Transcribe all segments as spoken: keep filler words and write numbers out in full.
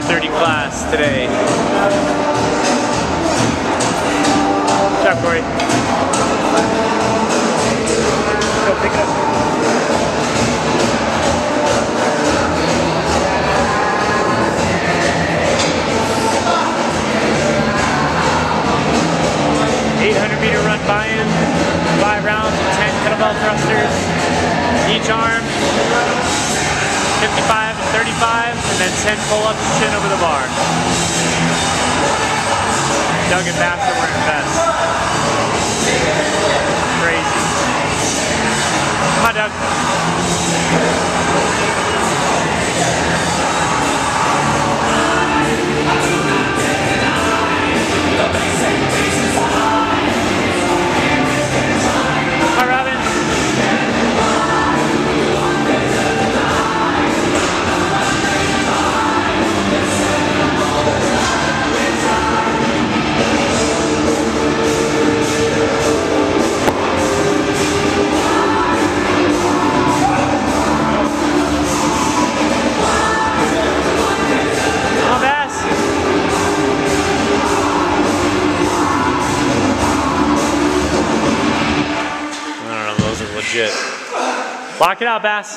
thirty class today. Good job, Corey. Go pick it up. eight hundred meter run buy-in, five rounds of ten kettlebell thrusters, each arm, fifty-five to thirty-five, and then ten pull-ups to chin over the bar. Doug and Bass are wearing vests. Crazy. Come on, Doug. Hi, Robin. Come on, Bass. Legit. Lock it out, Bass.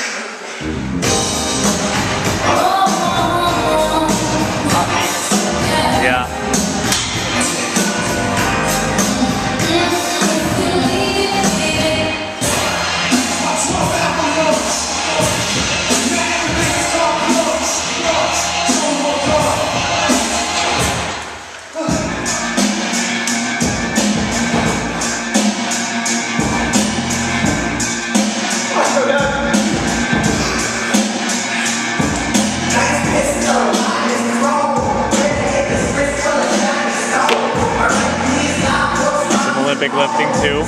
Yeah. Olympic lifting too.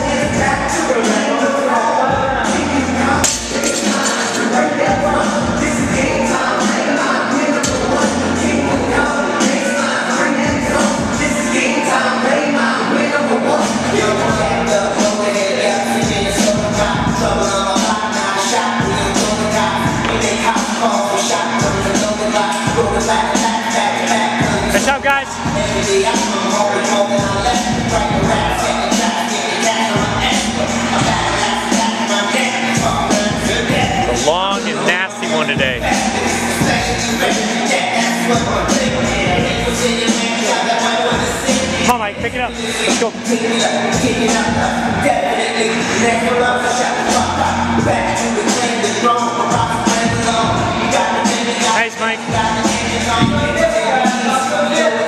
Nice job, guys. A long and nasty one today. Come on, Mike, pick it up. Let's go. Nice, Mike.